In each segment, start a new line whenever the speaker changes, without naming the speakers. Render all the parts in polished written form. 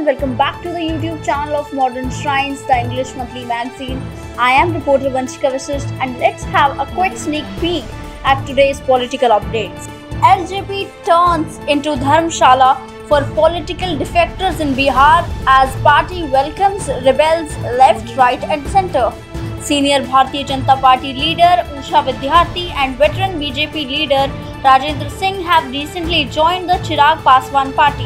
welcome back to the YouTube channel of Modern Shrines, the English monthly magazine. I am reporter Vanshika Vasisht and let's have a quick sneak peek at today's political updates. LJP turns into Dharmshala for political defectors in Bihar as party welcomes rebels left, right and centre. Senior Bharatiya Janata Party leader Usha Vidyarthi and veteran BJP leader Rajendra Singh have recently joined the Chirag Paswan party.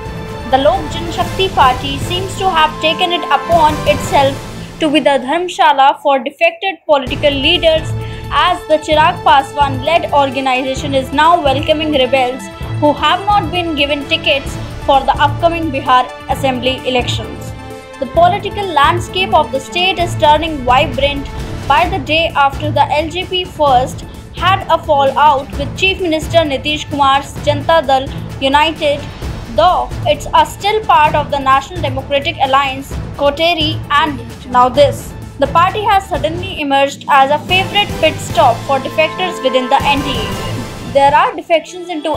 The Lok Janshakti party seems to have taken it upon itself to be the Dharmshala for defected political leaders, as the Chirag Paswan led organization is now welcoming rebels who have not been given tickets for the upcoming Bihar Assembly elections. The political landscape of the state is turning vibrant by the day after the LJP first had a fallout with Chief Minister Nitish Kumar's Janata Dal United, though it's still part of the National Democratic Alliance, Koteri, and now this. The party has suddenly emerged as a favorite pit stop for defectors within the NDA. There are defections into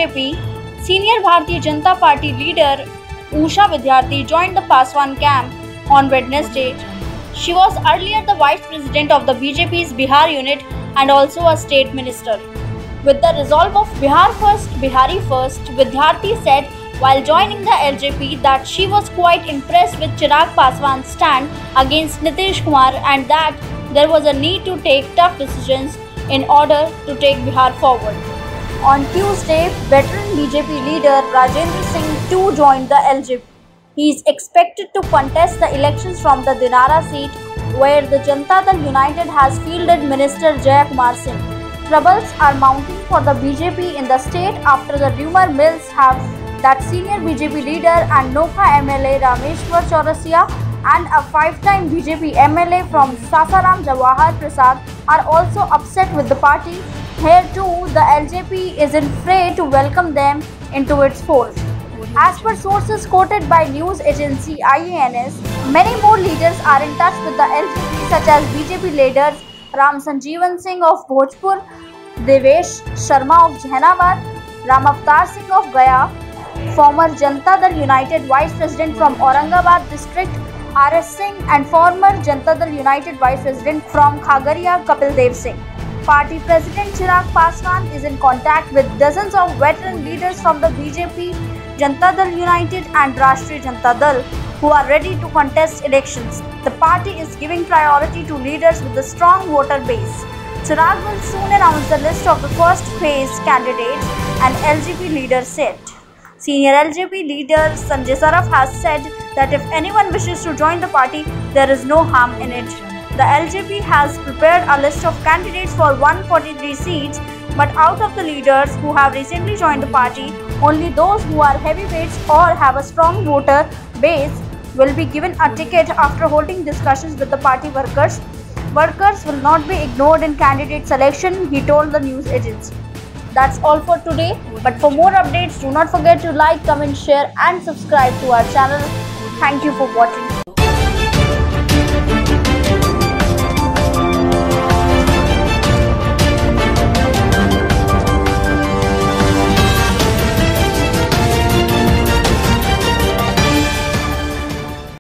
LJP. Senior Bharatiya Janata Party leader Usha Vidyarthi joined the Paswan camp on Wednesday. She was earlier the vice president of the BJP's Bihar unit and also a state minister. With the resolve of Bihar first, Bihari first, Vidyarthi said while joining the LJP that she was quite impressed with Chirag Paswan's stand against Nitish Kumar and that there was a need to take tough decisions in order to take Bihar forward. On Tuesday, veteran BJP leader Rajendra Singh too joined the LJP. He is expected to contest the elections from the Dinara seat where the Janata Dal United has fielded Minister Jayakumar Singh. Troubles are mounting for the BJP in the state after the rumor mills have that senior BJP leader and Nokha MLA Rameshwar Chaurasia and a five-time BJP MLA from Sasaram Jawahar Prasad are also upset with the party. Here too, the LJP is in fray to welcome them into its fold. As per sources quoted by news agency IANS, many more leaders are in touch with the LJP such as BJP leaders Ram Sanjeevan Singh of Bhojpur, Devesh Sharma of Jahanabad, Ram Avtar Singh of Gaya, former Janata Dal United Vice President from Aurangabad district RS Singh and former Janata Dal United Vice President from Khagaria Kapil Dev Singh. Party President Chirag Paswan is in contact with dozens of veteran leaders from the BJP, Janata Dal United and Rashtriya Janata Dal who are ready to contest elections. The party is giving priority to leaders with a strong voter base. Chirag will soon announce the list of the first phase candidates, an LJP leader said. Senior LJP leader Sanjay Saraf has said that if anyone wishes to join the party, there is no harm in it. The LJP has prepared a list of candidates for 143 seats, but out of the leaders who have recently joined the party, only those who are heavyweights or have a strong voter base will be given a ticket after holding discussions with the party workers. Workers will not be ignored in candidate selection, he told the news agency. That's all for today, but for more updates, do not forget to like, comment, share and subscribe to our channel. Thank you for watching.